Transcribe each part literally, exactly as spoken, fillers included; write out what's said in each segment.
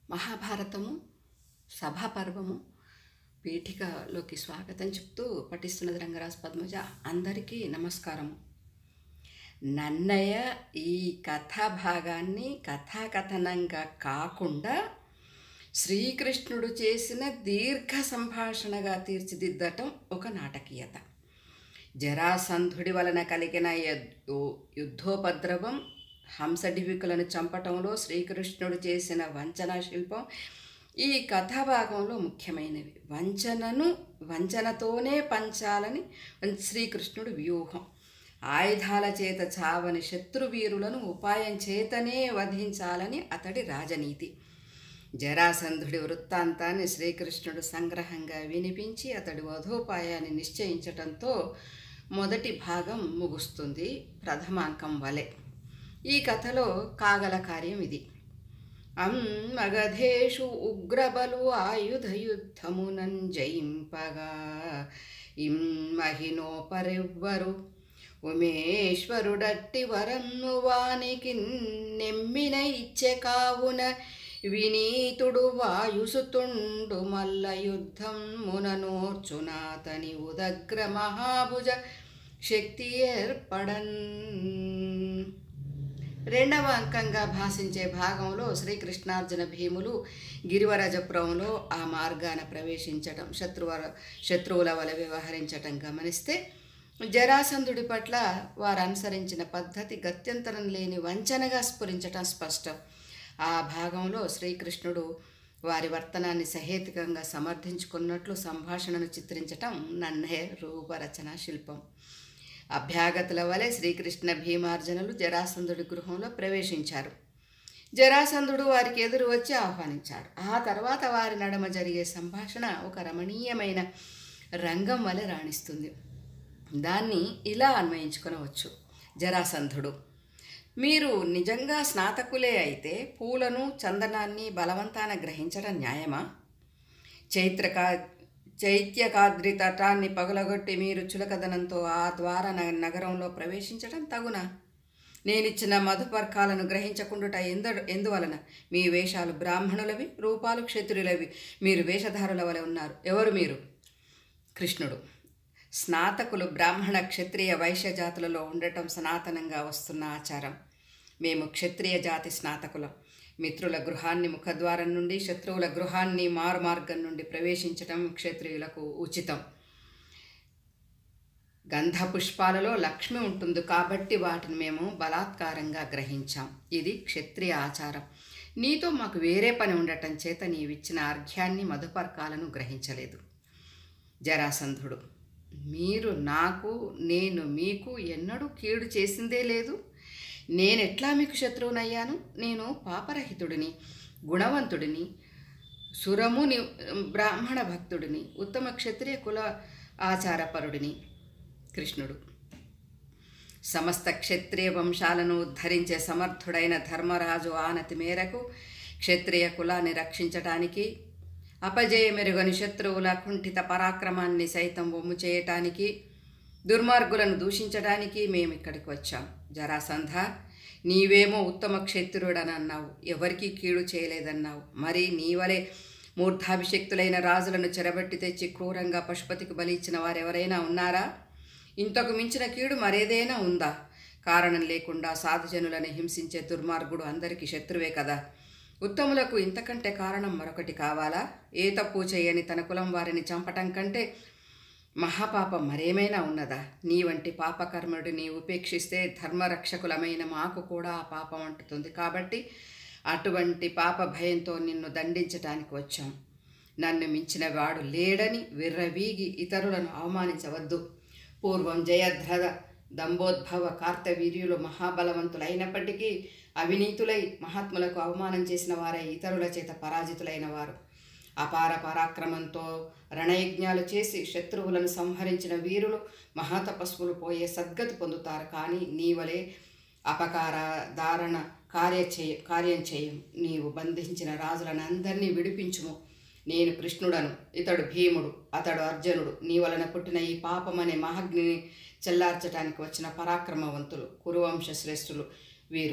మహాభారతము సభాపర్వము పీఠికలోకి స్వాగతం చెప్తూ పఠిస్తున్నది రంగరాజు పద్మజ. అందరికీ నమస్కారము. నన్నయ్య ఈ కథా భాగాన్ని కథాకథనంగా కాకుండా శ్రీకృష్ణుడు చేసిన దీర్ఘ సంభాషణగా తీర్చిదిద్దటం ఒక నాటకీయత. జరాసంధుడి వలన కలిగిన యుద్ధోపద్రవం, హంసడివికులను చంపటంలో శ్రీకృష్ణుడు చేసిన వంచనా శిల్పం ఈ కథాభాగంలో ముఖ్యమైనవి. వంచనను వంచనతోనే పంచాలని శ్రీకృష్ణుడు వ్యూహం. ఆయుధాల చేత చావని శత్రువీరులను ఉపాయం చేతనే వధించాలని అతడి రాజనీతి. జరాసంధుడి వృత్తాంతాన్ని శ్రీకృష్ణుడు సంగ్రహంగా వినిపించి అతడి వధోపాయాన్ని నిశ్చయించటంతో మొదటి భాగం ముగుస్తుంది ప్రథమాంకం వలె. ఈ కథలో కాగల కార్యం ఇది. అమ్మగధేషు ఉగ్రబలు ఆయుధయుద్ధమునం జయింపగా ఇమ్మహినోపరెవ్వరు ఉమేశ్వరుడట్టి వరన్ను వానికి నెమ్మిన ఇచ్చే కావున వినీతుడు వాయుసుతుండు మల్ల యుద్ధం ముననోర్చునాతని ఉదగ్ర మహాభుజ శక్తి ఏర్పడన్. రెండవ అంకంగా భాషించే భాగంలో శ్రీకృష్ణార్జున భీములు గిరివరజపురంలో ఆ మార్గాన ప్రవేశించటం, శత్రువ శత్రువుల వల వ్యవహరించటం గమనిస్తే జరాసంధుడి పట్ల వారు అనుసరించిన పద్ధతి గత్యంతరం లేని వంచనగా స్ఫురించటం స్పష్టం. ఆ భాగంలో శ్రీకృష్ణుడు వారి వర్తనాన్ని సహేతుకంగా సమర్థించుకున్నట్లు సంభాషణను చిత్రించటం నన్నయ్య రూపరచన శిల్పం. అభ్యాగతుల వలె శ్రీకృష్ణ భీమార్జునులు జరాసంధుడి గృహంలో ప్రవేశించారు. జరాసంధుడు వారికి ఎదురు వచ్చి ఆహ్వానించాడు. ఆ తర్వాత వారి నడమ జరిగే సంభాషణ ఒక రమణీయమైన రంగం వలె రాణిస్తుంది. దాన్ని ఇలా అన్వయించుకొనవచ్చు. జరాసంధుడు: మీరు నిజంగా స్నాతకులే అయితే పూలను చందనాన్ని బలవంతాన గ్రహించడం న్యాయమా? చైత్రకా చైత్యకాద్రి తటాన్ని పగలగొట్టి మీరు చులకదనంతో ఆ ద్వారా నగరంలో ప్రవేశించడం తగునా? నేనిచ్చిన మధుపర్కాలను గ్రహించకుండుట ఎందు ఎందువలన? మీ వేషాలు బ్రాహ్మణులవి, రూపాలు క్షత్రులవి. మీరు వేషధారుల వలె ఉన్నారు. ఎవరు మీరు? కృష్ణుడు: స్నాతకులు బ్రాహ్మణ క్షత్రియ వైశ్య జాతులలో ఉండటం సనాతనంగా వస్తున్న ఆచారం. మేము క్షత్రియ జాతి స్నాతకులం. మిత్రుల గృహాన్ని ముఖద్వారం నుండి, శత్రువుల గృహాన్ని మారుమార్గం నుండి ప్రవేశించటం క్షత్రియులకు ఉచితం. గంధ పుష్పాలలో లక్ష్మి ఉంటుంది కాబట్టి వాటిని మేము బలాత్కారంగా గ్రహించాం. ఇది క్షత్రియ ఆచారం. నీతో మాకు వేరే పని ఉండటం చేత నీవిచ్చిన అర్ఘ్యాన్ని, మధుపర్కాలను గ్రహించలేదు. జరాసంధుడు: మీరు నాకు, నేను మీకు ఎన్నడూ కీడు చేసిందే లేదు. నేనెట్లా మీకు శత్రువునయ్యాను? నేను పాపరహితుడిని, గుణవంతుడిని, సురముని, బ్రాహ్మణ భక్తుడిని, ఉత్తమ క్షత్రియ కుల ఆచారపరుడిని. కృష్ణుడు: సమస్త క్షత్రియ వంశాలను ఉద్ధరించే సమర్థుడైన ధర్మరాజు ఆనతి మేరకు క్షత్రియ కులాన్ని రక్షించటానికి, అపజయమెరుగని శత్రువుల కుంఠిత పరాక్రమాన్ని సైతం వమ్ము చేయటానికి, దుర్మార్గులను దూషించడానికి మేమిక్కడికి వచ్చాం. జరాసంధ, నీవేమో ఉత్తమ క్షత్రుడని అన్నావు, ఎవరికీ కీడు చేయలేదన్నావు. మరి నీవలే మూర్ధాభిషక్తులైన రాజులను చెరబట్టి తెచ్చి క్రూరంగా పశుపతికి బలి ఇచ్చిన వారెవరైనా ఉన్నారా? ఇంతకు మించిన కీడు మరేదైనా ఉందా? కారణం లేకుండా సాధుజనులను హింసించే దుర్మార్గుడు అందరికీ శత్రువే కదా. ఉత్తములకు ఇంతకంటే కారణం మరొకటి కావాలా? ఏ తప్పు చేయని తన కులం వారిని చంపటం కంటే మహాపాపం మరేమైనా ఉన్నదా? నీ వంటి పాపకర్ముడిని ఉపేక్షిస్తే ధర్మరక్షకులమైన మాకు కూడా ఆ పాపం అంటుతుంది. కాబట్టి అటువంటి పాప భయంతో నిన్ను దండించటానికి వచ్చాం. నన్ను మించిన వాడు లేడని విర్రవీగి ఇతరులను అవమానించవద్దు. పూర్వం జయద్రథ, దంభోద్భవ, కార్తవీర్యులు మహాబలవంతులైనప్పటికీ అవినీతులై మహాత్ములకు అవమానం చేసిన వారే ఇతరుల చేత పరాజితులైన వారు. అపార పరాక్రమంతో రణయజ్ఞాలు చేసి శత్రువులను సంహరించిన వీరులు మహాతపస్సులు పోయే సద్గతి పొందుతారు. కానీ నీవలే అపకార దారణ కార్య చేయ కార్యం చేయం. నీవు బంధించిన రాజులను అందరినీ విడిపించుము. నేను కృష్ణుడను, ఇతడు భీముడు, అతడు అర్జునుడు. నీ వలన పుట్టిన ఈ పాపమనే మహాగ్నిని చెల్లార్చడానికి వచ్చిన పరాక్రమవంతులు, కురువంశ శ్రేష్ఠులు వీరు.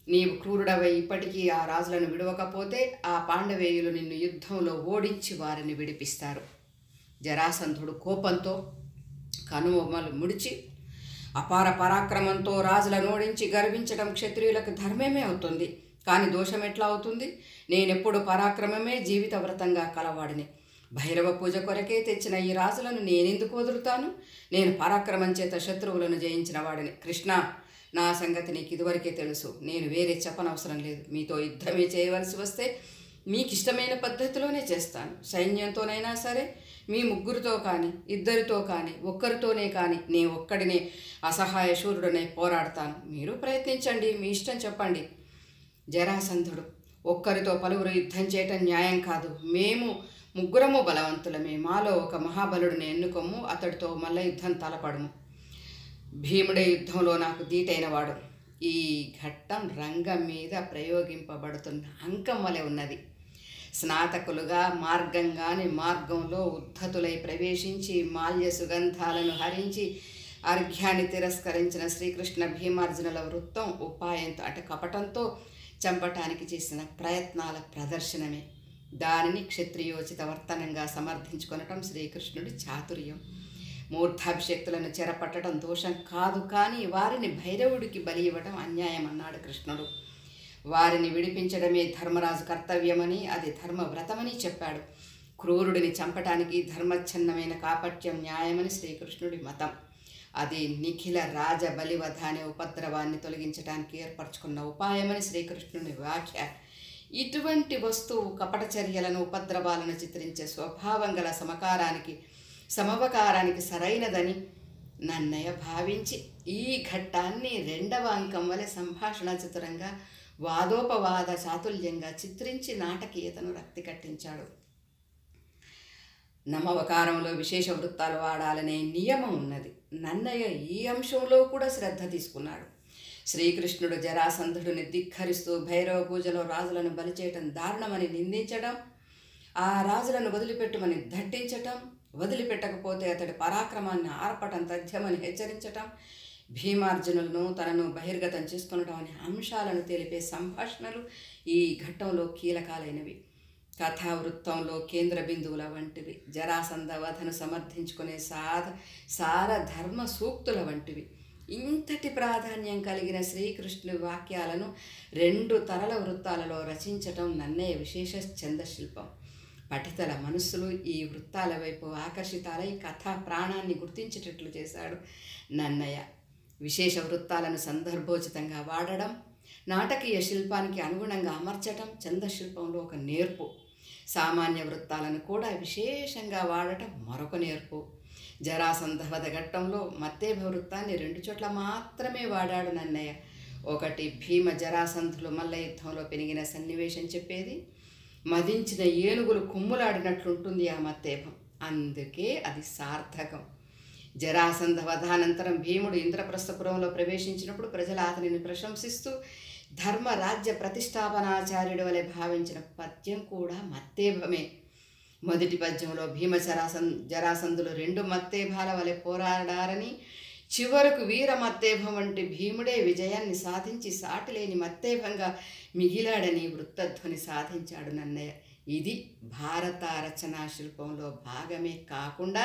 నీవు క్రూరుడవై ఇప్పటికీ ఆ రాజులను విడవకపోతే ఆ పాండవేయులు నిన్ను యుద్ధంలో ఓడించి వారిని విడిపిస్తారు. జరాసంధుడు కోపంతో కనుబొమ్మలు ముడిచి అపార పరాక్రమంతో రాజులను ఓడించి గర్వించడం క్షత్రియులకు ధర్మమే అవుతుంది. కానీ దోషం ఎట్లా అవుతుంది? నేనెప్పుడు పరాక్రమమే జీవిత వ్రతంగా కలవాడిని. భైరవ పూజ కొరకే తెచ్చిన ఈ రాజులను నేనెందుకు వదులుతాను? నేను పరాక్రమం చేత శత్రువులను జయించిన వాడిని. కృష్ణ, నా సంగతి నీకు ఇదివరకే తెలుసు. నేను వేరే చెప్పనవసరం లేదు. మీతో యుద్ధమే చేయవలసి వస్తే మీకు ఇష్టమైన పద్ధతిలోనే చేస్తాను. సైన్యంతోనైనా సరే, మీ ముగ్గురితో కానీ, ఇద్దరితో కానీ, ఒక్కరితోనే కానీ నే ఒక్కడినే అసహాయ శూరుడనే పోరాడతాను. మీరు ప్రయత్నించండి, మీ ఇష్టం చెప్పండి. జరాసంధుడు, ఒక్కరితో పలువురు యుద్ధం చేయటం న్యాయం కాదు. మేము ముగ్గురము బలవంతులమే. మాలో ఒక మహాబలుడిని ఎన్నుకొమ్ము, అతడితో మల్ల యుద్ధం తలపడము. భీముడే యుద్ధంలో నాకు దీటైనవాడు. ఈ ఘట్టం రంగం మీద ప్రయోగింపబడుతున్న అంకం వలె ఉన్నది. స్నాతకులుగా మార్గంగాని మార్గంలో ఉద్ధతులై ప్రవేశించి మాల్య సుగంధాలను హరించి అర్ఘ్యాన్ని తిరస్కరించిన శ్రీకృష్ణ భీమార్జునుల వృత్తం ఉపాయంతో అటు కపటంతో చంపటానికి చేసిన ప్రయత్నాల ప్రదర్శనమే. దానిని క్షత్రియోచిత వర్తనంగా సమర్థించుకొనటం శ్రీకృష్ణుడి చాతుర్యం. మూర్ధాభిషక్తులను చెరపట్టడం దోషం కాదు, కానీ వారిని భైరవుడికి బలి ఇవ్వడం అన్యాయం అన్నాడు కృష్ణుడు. వారిని విడిపించడమే ధర్మరాజు కర్తవ్యమని, అది ధర్మవ్రతమని చెప్పాడు. క్రూరుడిని చంపటానికి ధర్మచ్ఛన్నమైన కాపట్యం న్యాయమని శ్రీకృష్ణుడి మతం. అది నిఖిల రాజ బలివధ అనే ఉపద్రవాన్ని తొలగించడానికి ఏర్పరచుకున్న ఉపాయమని శ్రీకృష్ణుని వ్యాఖ్య. ఇటువంటి వస్తువు కపట చర్యలను, ఉపద్రవాలను చిత్రించే స్వభావం గల సమకారానికి సమవకారానికి సరైనదని నన్నయ భావించి ఈ ఘట్టాన్ని రెండవ అంకం వలె సంభాషణ చతురంగా వాదోపవాద చాతుల్యంగా చిత్రించి నాటకీయతను రక్తి కట్టించాడు. నమవకారంలో విశేష వృత్తాలు వాడాలనే నియమం ఉన్నది. నన్నయ్య ఈ అంశంలో కూడా శ్రద్ధ తీసుకున్నాడు. శ్రీకృష్ణుడు జరాసంధుడిని ధిక్కరిస్తూ భైరవ పూజలో రాజులను బలి చేయటం దారుణమని నిందించడం, ఆ రాజులను వదిలిపెట్టమని దట్టించటం, వదిలిపెట్టకపోతే అతడి పరాక్రమాన్ని ఆర్పటం తథ్యమని హెచ్చరించటం, భీమార్జునులను తనను బహిర్గతం చేసుకునటం అనే అంశాలను తెలిపే సంభాషణలు ఈ ఘట్టంలో కీలకాలైనవి. కథావృత్తంలో కేంద్ర బిందువుల వంటివి. జరాసంధ వధను సమర్థించుకునే సాధ సార ధర్మ సూక్తుల వంటివి. ఇంతటి ప్రాధాన్యం కలిగిన శ్రీకృష్ణుడి వాక్యాలను రెండు తరల వృత్తాలలో రచించటం నన్నయ్య విశేష ఛందశిల్పం. పఠితల మనస్సులు ఈ వృత్తాల వైపు ఆకర్షితాలై కథా ప్రాణాన్ని గుర్తించేటట్లు చేశాడు నన్నయ్య. విశేష వృత్తాలను సందర్భోచితంగా వాడడం, నాటకీయ శిల్పానికి అనుగుణంగా అమర్చటం ఛందశిల్పంలో ఒక నేర్పు. సామాన్య వృత్తాలను కూడా విశేషంగా వాడటం మరొక నేర్పు. జరాసంధ వధ ఘట్టంలో మత్తేభ వృత్తాన్ని రెండు చోట్ల మాత్రమే వాడాడు నన్నయ్య. ఒకటి భీమ జరాసంధులు మల్ల యుద్ధంలో పెరిగిన సన్నివేశం చెప్పేది. మదించిన ఏనుగులు కుమ్ములాడినట్లుంటుంది ఆ మత్తేభం, అందుకే అది సార్థకం. జరాసంధ వధానంతరం భీముడు ఇంద్రప్రస్థపురంలో ప్రవేశించినప్పుడు ప్రజలు అతనిని ప్రశంసిస్తూ ధర్మరాజ్య ప్రతిష్టాపనాచార్యుడి వలె భావించిన పద్యం కూడా మత్తేభమే. మొదటి పద్యంలో భీమ జరాసం జరాసంధులు రెండు మత్తేభాల వలె పోరాడారని, చివరకు వీర మత్తేభం వంటి భీముడే విజయాన్ని సాధించి సాటిలేని మత్తేభంగా మిగిలాడని వృత్తధ్వని సాధించాడు నన్నయ్య. ఇది భారత రచనా శిల్పంలో భాగమే కాకుండా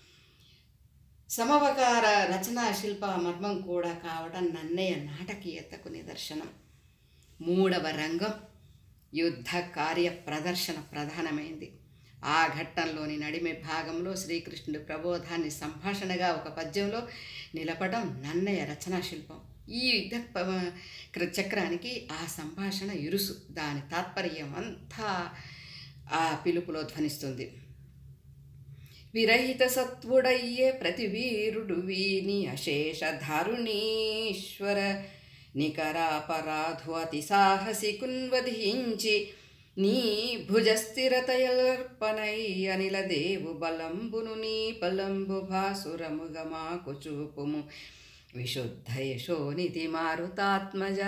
సమవకార రచనా శిల్ప మర్మం కూడా కావడం నన్నయ్య నాటకీయతకు నిదర్శనం. మూడవ రంగం యుద్ధ కార్య ప్రదర్శన ప్రధానమైంది. ఆ ఘట్టంలోని నడిమే భాగంలో శ్రీకృష్ణుడి ప్రబోధాన్ని సంభాషణగా ఒక పద్యంలో నిలపడం నన్నయ్య రచనా శిల్పం. ఈ యుద్ధ చక్రానికి ఆ సంభాషణ ఇరుసు, దాని తాత్పర్యం అంతా ఆ పిలుపులో ధ్వనిస్తుంది. విరహిత సత్వుడయ్యే ప్రతి వీరుడు వీని అశేష ధారుణీశ్వర నికరాపరాధు అతి సాహసి కున్వధించి నీ భుజస్థిరతయర్పనై అనిల దేవు బలంబును నీ బలంబు భాసురముగ మాకు చూపుము విశుద్ధ యశోనిధి మారుతాత్మజ.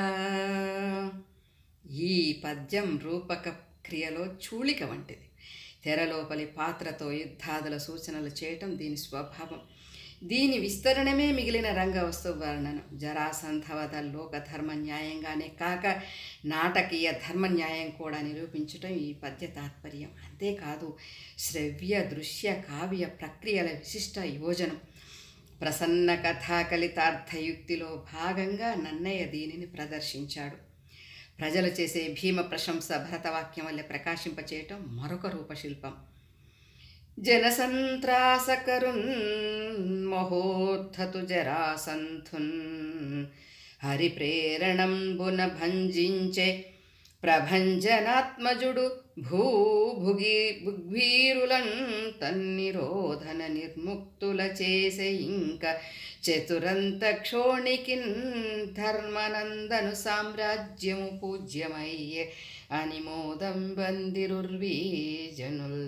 ఈ పద్యం రూపక క్రియలో చూళిక వంటిది. తెరలోపలి పాత్రతో యుద్ధాదుల సూచనలు చేయటం దీని స్వభావం. దీని విస్తరణమే మిగిలిన రంగవస్తు వర్ణనం. జరాసంధవధ లోక ధర్మ న్యాయంగానే కాక నాటకీయ ధర్మ న్యాయం కూడా నిరూపించటం ఈ పద్య తాత్పర్యం. అంతేకాదు శ్రవ్య దృశ్య కావ్య ప్రక్రియల విశిష్ట యోజనం. ప్రసన్న కథాకలితార్థయుక్తిలో భాగంగా నన్నయ్య దీనిని ప్రదర్శించాడు. ప్రజలు చేసే భీమ ప్రశంస భరతవాక్యం వల్ల ప్రకాశింపచేయటం మరొక రూపశిల్పం. జనసంత్రాసకరున్ మహోద్ధతు జరాసంధున్ హరిప్రేరణంబున భంజించే ప్రభంజనాత్మజుడు భూభుగి భుగ్వీరులన్ తన్నిరోధన నిర్ముక్తుల చేసే ఇంక చతురంత క్షోణికిన్ ధర్మనందను సామ్రాజ్యము పూజ్యమయ్యే అనిమోదం బందిరుర్వీజనుల్.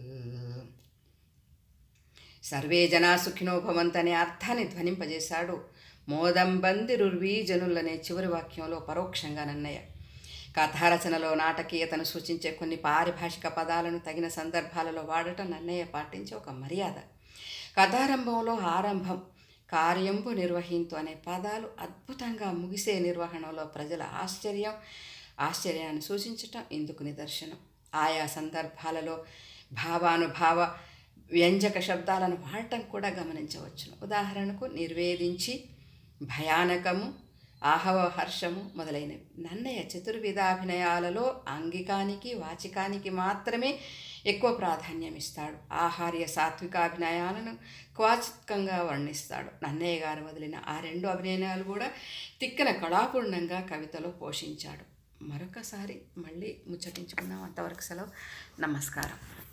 సర్వే జనా సుఖినో భవంతనే అర్థాన్ని ధ్వనింపజేశాడు మోదం బందిరుర్వీజనులనే చివరి వాక్యంలో పరోక్షంగా నన్నయ్య. కథారచనలో నాటకీయతను సూచించే కొన్ని పారిభాషిక పదాలను తగిన సందర్భాలలో వాడటం నన్నయ్య పాటించే ఒక మర్యాద. కథారంభంలో ఆరంభం, కార్యంబు నిర్వహింతు అనే పదాలు అద్భుతంగా ముగిసే నిర్వహణలో ప్రజల ఆశ్చర్యం ఆశ్చర్యాన్ని సూచించటం ఇందుకు నిదర్శనం. ఆయా సందర్భాలలో భావానుభావ వ్యంజక శబ్దాలను వాడటం కూడా గమనించవచ్చును. ఉదాహరణకు నిర్వేదించి, భయానకము, ఆహవ హర్షము మొదలైనవి. నన్నయ్య చతుర్విధాభినయాలలో ఆంగికానికి వాచికానికి మాత్రమే ఎక్కువ ప్రాధాన్యం ఇస్తాడు. ఆహార్య సాత్వికాభినయాలను క్వాచిత్కంగా వర్ణిస్తాడు. నన్నయ్య గారు వదిలిన ఆ రెండు అభినయాలు కూడా తిక్కన కళాపూర్ణంగా కవితలో పోషించాడు. మరొకసారి మళ్ళీ ముచ్చటించుకుందాం. అంతవరకు సెలవు. నమస్కారం.